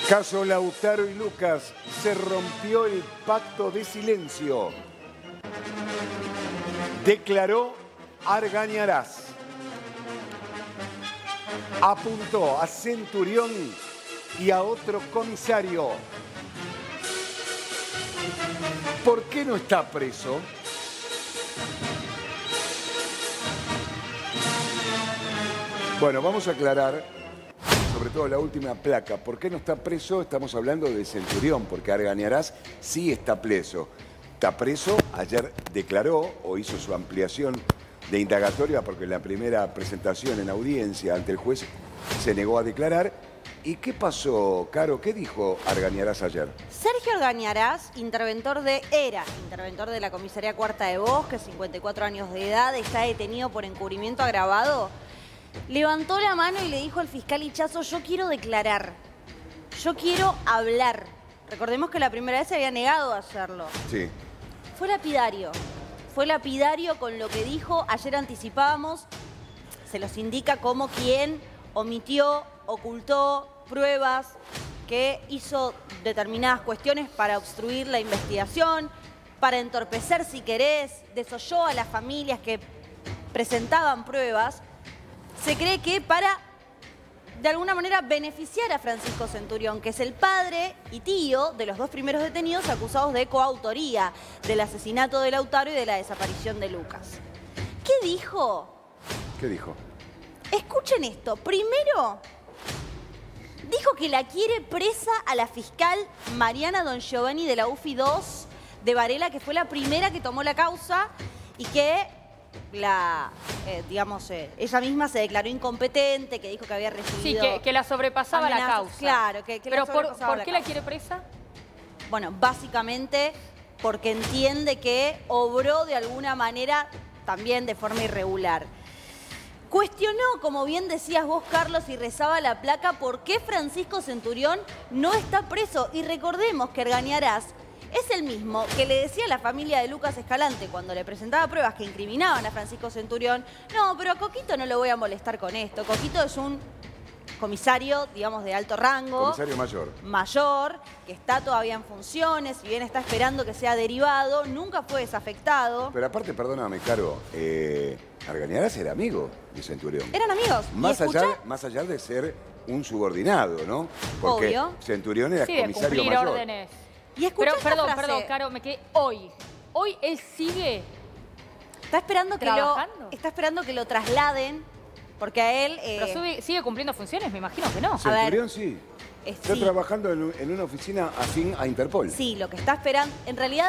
Caso Lautaro y Lucas, se rompió el pacto de silencio. Declaró Argañarás. Apuntó a Centurión y a otro comisario. ¿Por qué no está preso? Bueno, vamos a aclarar, sobre todo la última placa. ¿Por qué no está preso? Estamos hablando de Centurión, porque Argañarás sí está preso. Está preso, ayer declaró o hizo su ampliación de indagatoria, porque en la primera presentación en audiencia ante el juez se negó a declarar. ¿Y qué pasó, Caro? ¿Qué dijo Argañarás ayer? Sergio Argañarás, interventor de la comisaría Cuarta de Bosques, 54 años de edad, está detenido por encubrimiento agravado. Levantó la mano y le dijo al fiscal Ichazo: yo quiero declarar, yo quiero hablar. Recordemos que la primera vez se había negado a hacerlo. Sí. Fue lapidario con lo que dijo. Ayer anticipábamos, se los indica como quien omitió, ocultó pruebas, que hizo determinadas cuestiones para obstruir la investigación, para entorpecer, si querés, desoyó a las familias que presentaban pruebas. Se cree que para, de alguna manera, beneficiar a Francisco Centurión, que es el padre y tío de los dos primeros detenidos acusados de coautoría del asesinato de Lautaro y de la desaparición de Lucas. ¿Qué dijo? ¿Qué dijo? Escuchen esto. Primero, dijo que la quiere presa a la fiscal Mariana Don Giovanni de la UFI 2 de Varela, que fue la primera que tomó la causa y que ella misma se declaró incompetente, que dijo que había recibido... Sí, que la sobrepasaba amenazas. la causa. Claro, que pero la sobrepasaba ¿por qué la quiere presa? Bueno, básicamente porque entiende que obró de alguna manera también de forma irregular. Cuestionó, como bien decías vos, Carlos, y rezaba la placa, por qué Francisco Centurión no está preso. Y recordemos que Argañarás es el mismo que le decía a la familia de Lucas Escalante cuando le presentaba pruebas que incriminaban a Francisco Centurión: no, pero a Coquito no lo voy a molestar con esto. Coquito es un comisario, digamos, de alto rango. Comisario mayor. Mayor, que está todavía en funciones, si bien está esperando que sea derivado, nunca fue desafectado. Pero aparte, perdóname, Caro, Argañarás era amigo de Centurión. Eran amigos. Más allá de ser un subordinado, ¿no? Porque obvio. Centurión era comisario de cumplir mayor. órdenes. Y perdón, Caro, me quedé hoy. Hoy él sigue está esperando que lo trasladen, porque a él... Pero sigue cumpliendo funciones, me imagino que no. Centurión sí. Está trabajando en una oficina afín a Interpol. Sí, lo que está esperando... En realidad,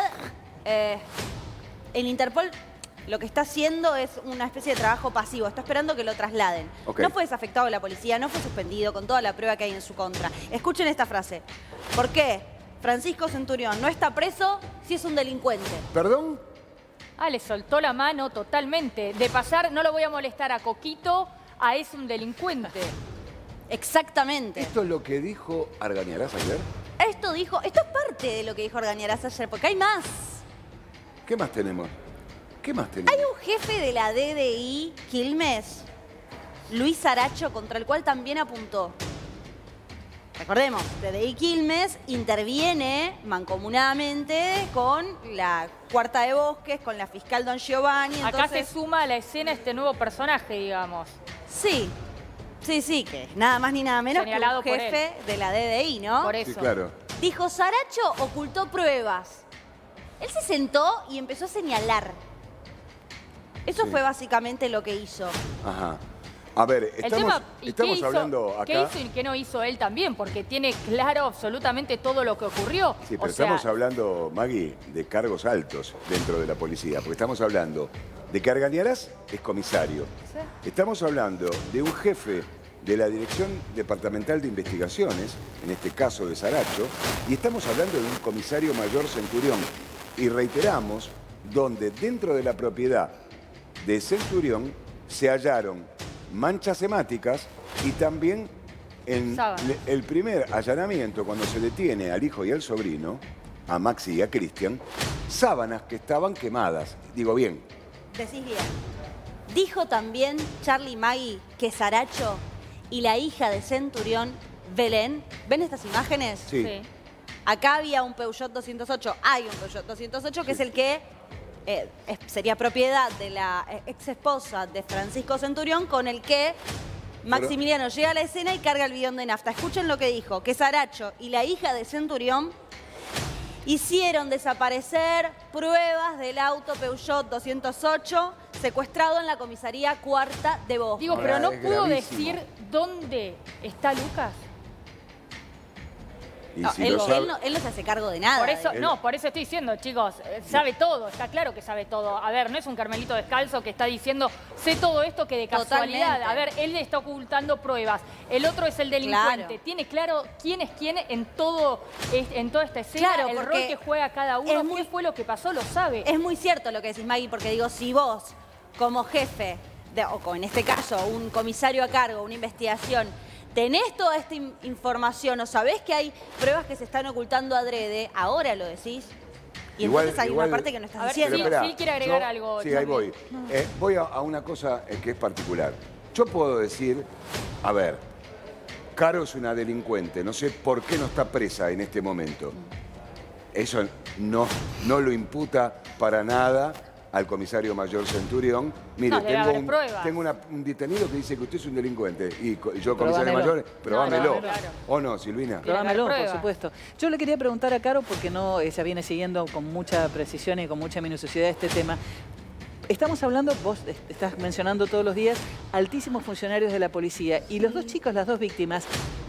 el Interpol lo que está haciendo es una especie de trabajo pasivo. Está esperando que lo trasladen. Okay. No fue desafectado de la policía, no fue suspendido, con toda la prueba que hay en su contra. Escuchen esta frase. ¿Por qué Francisco Centurión no está preso si es un delincuente? ¿Perdón? Le soltó la mano totalmente. De pasar, no lo voy a molestar a Coquito, a es un delincuente. Exactamente. ¿Esto es lo que dijo Argañarás ayer? Esto es parte de lo que dijo Argañarás ayer, porque hay más. ¿Qué más tenemos? ¿Qué más tenemos? Hay un jefe de la DDI Quilmes, Luis Saracho, contra el cual también apuntó. Recordemos, DDI Quilmes interviene mancomunadamente con la Cuarta de Bosques, con la fiscal Don Giovanni. Acá se suma a la escena este nuevo personaje, digamos. Sí, que es nada más ni nada menos señalado que un jefe de la DDI, ¿no? Por eso. Sí, claro. Dijo: Saracho ocultó pruebas. Él se sentó y empezó a señalar. Eso fue básicamente lo que hizo. Ajá. A ver, estamos hablando acá... ¿Qué hizo y qué no hizo él también? Porque tiene claro absolutamente todo lo que ocurrió. Sí, pero estamos hablando, Maggie, de cargos altos dentro de la policía. Porque estamos hablando de que Argañarás es comisario. Sí. Estamos hablando de un jefe de la Dirección Departamental de Investigaciones, en este caso de Saracho, y estamos hablando de un comisario mayor Centurión. Y reiteramos, donde dentro de la propiedad de Centurión se hallaron manchas hemáticas y también en el primer allanamiento, cuando se detiene al hijo y al sobrino, a Maxi y a Cristian, sábanas que estaban quemadas. Digo bien. Decís bien. Dijo también Charlie Maggi que Saracho y la hija de Centurión Belén. ¿Ven estas imágenes? Sí. Acá había un Peugeot 208, hay un Peugeot 208 que es el que sería propiedad de la ex esposa de Francisco Centurión, con el que Maximiliano llega a la escena y carga el bidón de nafta. Escuchen lo que dijo, que Saracho y la hija de Centurión hicieron desaparecer pruebas del auto Peugeot 208 secuestrado en la comisaría cuarta de Boston. Digo, pero no pudo gravísimo. decir dónde está Lucas. Y No, si él, lo sabe- él no se hace cargo de nada. Por eso, Él- no, por eso estoy diciendo, chicos, sabe todo, está claro que sabe todo. A ver, no es un Carmelito descalzo que está diciendo, sé todo esto que de casualidad. Totalmente. A ver, él está ocultando pruebas. El otro es el delincuente. Claro. Tiene claro quién es quién en toda esta escena, Claro, el porque rol que juega cada uno, es muy- qué fue lo que pasó, lo sabe. Es muy cierto lo que decís, Maggie, porque digo, si vos, como jefe, o en este caso, un comisario a cargo, una investigación, tenés toda esta información o sabés que hay pruebas que se están ocultando adrede, ahora lo decís. Y Igual- entonces hay igual- una parte que no estás A ver, diciendo. sí, Pero sí, esperá, quiere agregar yo- algo, Sí, ahí Charlie. voy. Voy a una cosa que es particular. Yo puedo decir, a ver, Caro es una delincuente, no sé por qué no está presa en este momento. Eso no lo imputa para nada al comisario mayor Centurión. Mire, No, debe haber pruebas. tengo un detenido que dice que usted es un delincuente. Y yo, comisario Probámelo. mayor, probámelo. No, claro. ¿O no, Silvina? Tiene que haber Probámelo, por pruebas. supuesto. Yo le quería preguntar a Caro, porque no se viene siguiendo con mucha precisión y con mucha minuciosidad este tema. Estamos hablando, vos estás mencionando todos los días, altísimos funcionarios de la policía. Y los dos chicos, las dos víctimas,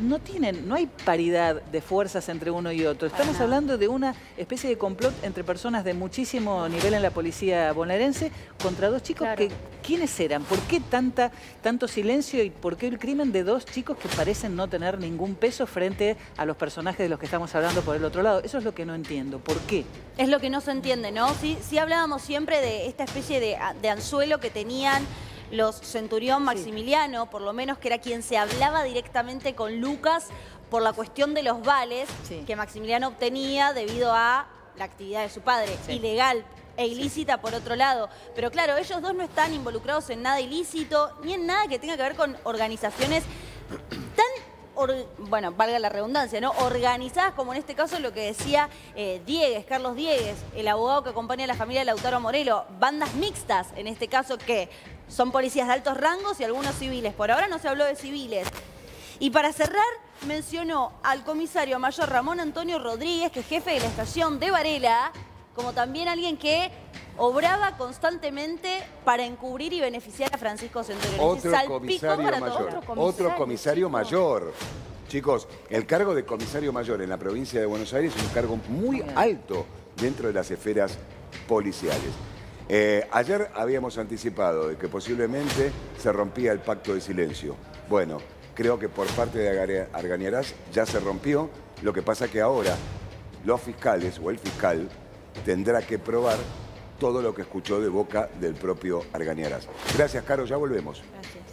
no hay paridad de fuerzas entre uno y otro. Estamos hablando de una especie de complot entre personas de muchísimo nivel en la policía bonaerense contra dos chicos Claro. que, ¿quiénes eran? ¿Por qué tanto silencio y por qué el crimen de dos chicos que parecen no tener ningún peso frente a los personajes de los que estamos hablando por el otro lado? Eso es lo que no entiendo. ¿Por qué? Es lo que no se entiende, ¿no? Sí hablábamos siempre de esta especie de anzuelo que tenían los Centurión Maximiliano, por lo menos que era quien se hablaba directamente con Lucas por la cuestión de los vales Sí. que Maximiliano obtenía debido a la actividad de su padre, Sí. ilegal e ilícita por otro lado. Pero claro, ellos dos no están involucrados en nada ilícito, ni en nada que tenga que ver con organizaciones tan, bueno, valga la redundancia, ¿no? Organizadas como en este caso lo que decía Diegues, Carlos Diegues, el abogado que acompaña a la familia de Lautaro Morelo. Bandas mixtas, en este caso, que son policías de altos rangos y algunos civiles. Por ahora no se habló de civiles. Y para cerrar, mencionó al comisario mayor Ramón Antonio Rodríguez, que es jefe de la estación de Varela, como también alguien que obraba constantemente para encubrir y beneficiar a Francisco Centurión. Otro Salpicó comisario para mayor. todo. Otro comisario mayor. Chicos, el cargo de comisario mayor en la provincia de Buenos Aires es un cargo muy alto dentro de las esferas policiales. Ayer habíamos anticipado de que posiblemente se rompía el pacto de silencio. Bueno, creo que por parte de Argañarás ya se rompió. Lo que pasa que ahora los fiscales o el fiscal tendrá que probar todo lo que escuchó de boca del propio Argañarás. Gracias, Caro, ya volvemos. Gracias.